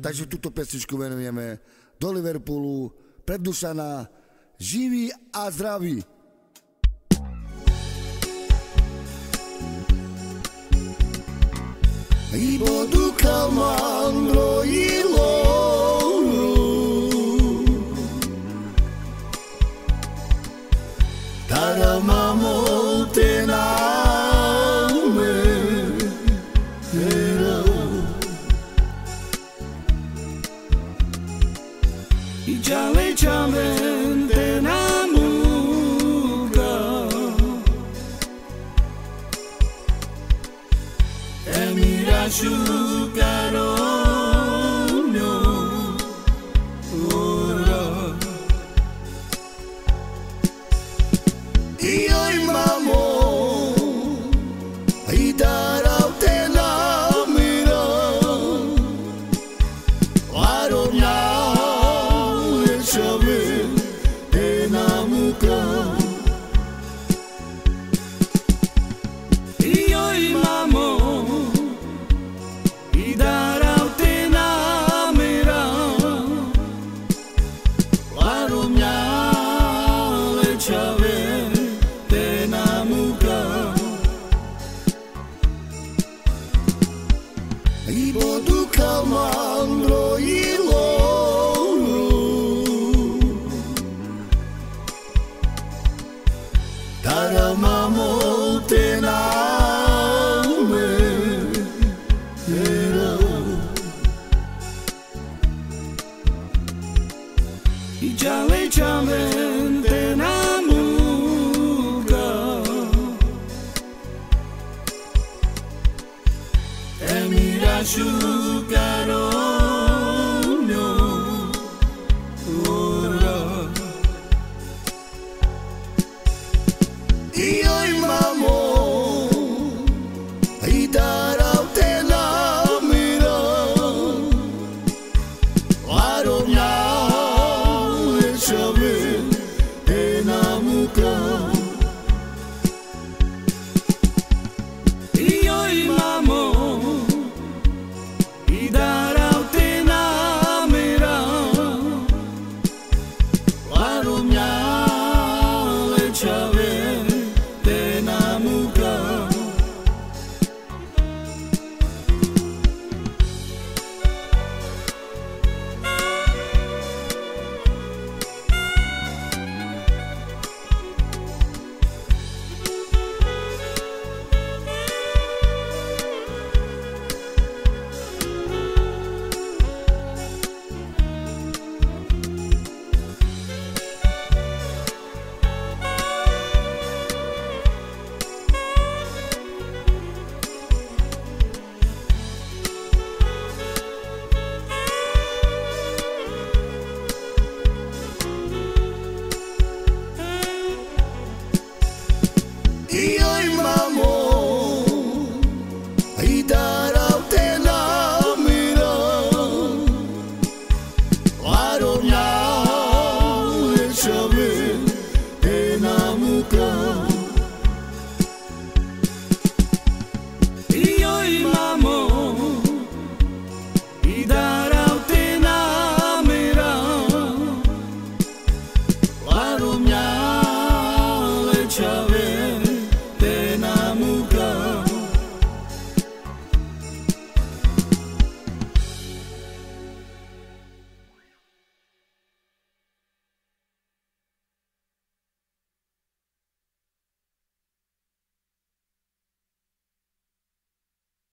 Takže túto pesničku venujeme do Liverpoolu pre Dušana. Živí a zdraví. Ibo duka mandro ilo Tara mamo te naume Hera I jale chamen te namuka Emira shukaronyo ora Io imamo Idarau te namira Waronya Echave te namuka Io imamo Idarau te namira Warumnya Echave te namuka Ibo duka mandro ilo Tara mamo te naume Hera I jale chamen te namuka Emira shukaronyo ora Io imamo Idarau te namira Waronya Echave te namuka Io imamo Idarau te namira Warumnya Echave te namuka Io imamo Idarau te namira Waronya Echave te namuka Io imamo Idarau te namira Warumnya